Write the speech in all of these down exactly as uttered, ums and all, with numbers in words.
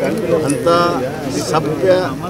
ಅಂತ ಸಭ್ಯ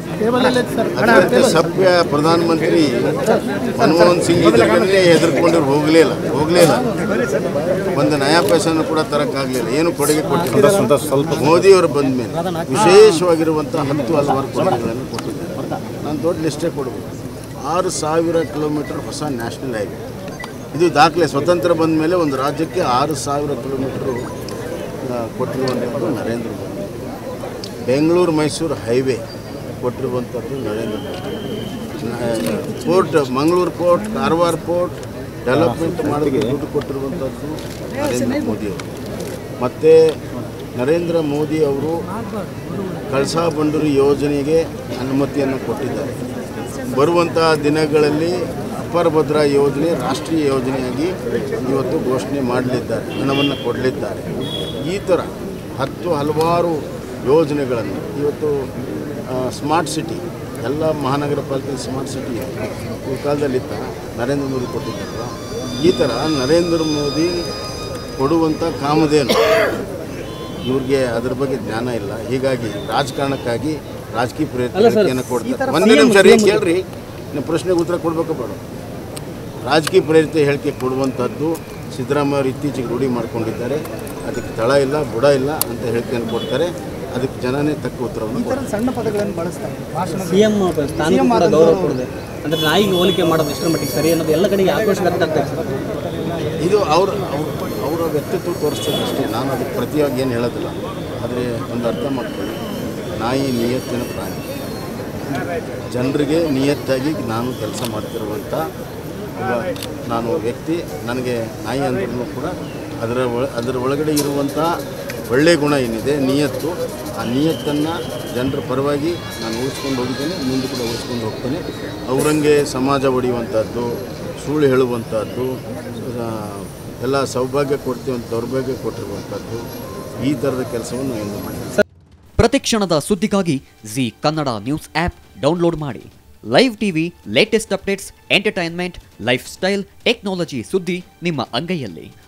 ಅತ್ಯಂತ ಸಭ್ಯ ಪ್ರಧಾನಮಂತ್ರಿ ಮನಮೋಹನ್ ಸಿಂಗ್ ಇದಕ್ಕೆ ಹೆದರ್ಕೊಂಡಿರು ಹೋಗಲೇ ಇಲ್ಲ ಹೋಗಲೇ ಇಲ್ಲ ಒಂದು ನಯಾ ಪೈಸನ್ನು ಕೂಡ ತರಕ್ಕಾಗಲಿಲ್ಲ, ಏನು ಕೊಡುಗೆ ಕೊಟ್ಟಿಲ್ಲ. ಸ್ವಲ್ಪ ಮೋದಿಯವರು ಬಂದ ಮೇಲೆ ವಿಶೇಷವಾಗಿರುವಂಥ ಹತ್ತು ಹಲವಾರು ಕೊಡುಗೆಗಳನ್ನು ಕೊಟ್ಟಿದ್ದಾರೆ. ನಾನು ದೊಡ್ಡ ಲಿಸ್ಟೇ ಕೊಡಬೇಕು. ಆರು ಸಾವಿರ ಕಿಲೋಮೀಟರ್ ಹೊಸ ನ್ಯಾಷನಲ್ ಹೈವೇ, ಇದು ದಾಖಲೆ. ಸ್ವತಂತ್ರ ಬಂದ ಮೇಲೆ ಒಂದು ರಾಜ್ಯಕ್ಕೆ ಆರು ಸಾವಿರ ಕಿಲೋಮೀಟರು ಕೊಟ್ಟಿರುವಂಥದ್ದು ನರೇಂದ್ರ ಮೋದಿ. ಬೆಂಗಳೂರು ಮೈಸೂರು ಹೈವೇ ಕೊಟ್ಟಿರುವಂಥದ್ದು Narendra Modi. Port Mangaluru port, Karwar port development ಮಾಡೋದಕ್ಕೆ ದುಡ್ಡು ಕೊಟ್ಟಿರುವಂಥದ್ದು ನರೇಂದ್ರ ಮೋದಿಯವರು. ಮತ್ತು ನರೇಂದ್ರ ಮೋದಿ ಅವರು ಕಳಸಾ ಬಂಡೂರಿ ಯೋಜನೆಗೆ ಅನುಮತಿಯನ್ನು ಕೊಟ್ಟಿದ್ದಾರೆ. ಬರುವಂಥ ದಿನಗಳಲ್ಲಿ ಅಪರ ಭದ್ರಾ ಯೋಜನೆ ರಾಷ್ಟ್ರೀಯ ಯೋಜನೆಯಾಗಿ ಇವತ್ತು ಘೋಷಣೆ ಮಾಡಲಿದ್ದಾರೆ, ಹಣವನ್ನು ಕೊಡಲಿದ್ದಾರೆ. ಈ ಥರ ಹತ್ತು ಹಲವಾರು ಯೋಜನೆಗಳನ್ನು ಇವತ್ತು ಸ್ಮಾರ್ಟ್ ಸಿಟಿ, ಎಲ್ಲ ಮಹಾನಗರ ಪಾಲಿಕೆ ಸ್ಮಾರ್ಟ್ ಸಿಟಿ ಈ ಕಾಲದಲ್ಲಿದ್ದ ನರೇಂದ್ರ ಮೋದಿ ಕೊಟ್ಟಿದ್ದಾರಲ್ಲ. ಈ ಥರ ನರೇಂದ್ರ ಮೋದಿ ಕೊಡುವಂಥ ಕಾಮಧೇನು ಇವ್ರಿಗೆ ಅದ್ರ ಬಗ್ಗೆ ಜ್ಞಾನ ಇಲ್ಲ. ಹೀಗಾಗಿ ರಾಜಕಾರಣಕ್ಕಾಗಿ ರಾಜಕೀಯ ಪ್ರೇರಿತನ ಕೊಡ್ತಾರೆ. ಒಂದೇ ನಿಮಿಷ ರೀ ಕೇಳ್ರಿ, ನೀವು ಪ್ರಶ್ನೆಗೆ ಉತ್ತರ ಕೊಡಬೇಕು ಬೇಡ. ರಾಜಕೀಯ ಪ್ರೇರಿತ ಹೇಳಿಕೆ ಕೊಡುವಂಥದ್ದು ಸಿದ್ದರಾಮಯ್ಯ ಅವರು ಇತ್ತೀಚೆಗೆ ರೂಢಿ ಮಾಡ್ಕೊಂಡಿದ್ದಾರೆ. ಅದಕ್ಕೆ ತಳ ಇಲ್ಲ ಬುಡ ಇಲ್ಲ ಅಂತ ಹೇಳಿಕೆಯನ್ನು ಕೊಡ್ತಾರೆ. ಅದಕ್ಕೆ ಜನನೇ ತಕ್ಕ ಉತ್ತರವನ್ನು ಸಣ್ಣ ಪದಗಳನ್ನು ಬಳಸ್ತಾರೆ. ಸಿಎಂ ಸ್ಥಾನ ಗೌರವ ಕೊಡದೆ ಅಂದರೆ ನಾಯಿಗೆ ಹೋಲಿಕೆ ಮಾಡೋದು ಎಷ್ಟರ ಮಟ್ಟಿಗೆ ಸರಿ ಅನ್ನೋದು ಎಲ್ಲ ಕಡೆಗೆ ಆಕ್ರೋಶ ವ್ಯಕ್ತ. ಇದು ಅವ್ರ ಅವರ ವ್ಯಕ್ತಿತ್ವ ತೋರಿಸ್ತದೆ ಅಷ್ಟೇ. ನಾನು ಅದಕ್ಕೆ ಪ್ರತಿಯಾಗಿ ಏನು ಹೇಳೋದಿಲ್ಲ. ಆದರೆ ಒಂದು ಅರ್ಥ ಮಾಡ್ಕೊಳ್ಳಿ, ನಾಯಿ ನಿಯತ್ತಿನ ಪ್ರಾಣಿ. ಜನರಿಗೆ ನಿಯತ್ತಾಗಿ ನಾನು ಕೆಲಸ ಮಾಡ್ತಿರುವಂಥ ನಾನು ವ್ಯಕ್ತಿ. ನನಗೆ ನಾಯಿ ಅಂದ್ರೂ ಕೂಡ ಅದರ ಒಳ ಅದರ ಒಳಗಡೆ ಇರುವಂಥ ಒಳ್ಳೆಯ ಗುಣ ಏನಿದೆ ನಿಯತ್ತು, ಆ ನಿಯತ್ತನ್ನು ಜನರ ಪರವಾಗಿ ನಾನು ಉಳಿಸ್ಕೊಂಡು ಹೋಗಿದ್ದೇನೆ, ಮುಂದೆ ಕೂಡ ಉಳಿಸ್ಕೊಂಡು ಹೋಗ್ತೇನೆ. ಅವರಂಗೆ ಸಮಾಜ ಒಡೆಯುವಂಥದ್ದು, ಸುಳ್ಳು ಹೇಳುವಂಥದ್ದು, ಎಲ್ಲ ಸೌಭಾಗ್ಯ ಕೊಡ್ತೀವಿ ಅಂತ ದೌರ್ಭಾಗ್ಯ ಕೊಟ್ಟಿರುವಂಥದ್ದು, ಈ ಥರದ ಕೆಲಸವನ್ನು ಎಂದು ಮಾಡಿದೆ. ಪ್ರತಿಕ್ಷಣದ ಸುದ್ದಿಗಾಗಿ Zee Kannada news app download ಮಾಡಿ. Live TV, latest updates, entertainment, lifestyle, technology ಸುದ್ದಿ ನಿಮ್ಮ ಅಂಗೈಯಲ್ಲಿ.